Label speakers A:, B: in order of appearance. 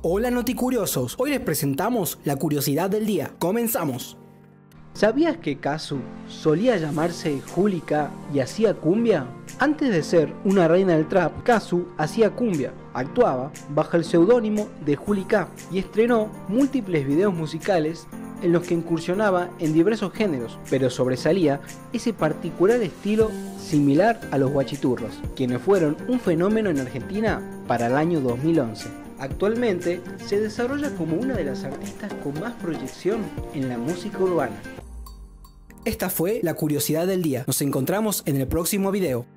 A: Hola noticuriosos, hoy les presentamos la curiosidad del día. Comenzamos.
B: ¿Sabías que Kazu solía llamarse Julika y hacía cumbia? Antes de ser una reina del trap, Kazu hacía cumbia, actuaba bajo el seudónimo de Julika y estrenó múltiples videos musicales en los que incursionaba en diversos géneros, pero sobresalía ese particular estilo similar a los guachiturros, quienes fueron un fenómeno en Argentina para el año 2011. Actualmente se desarrolla como una de las artistas con más proyección en la música urbana.
A: Esta fue la curiosidad del día. Nos encontramos en el próximo video.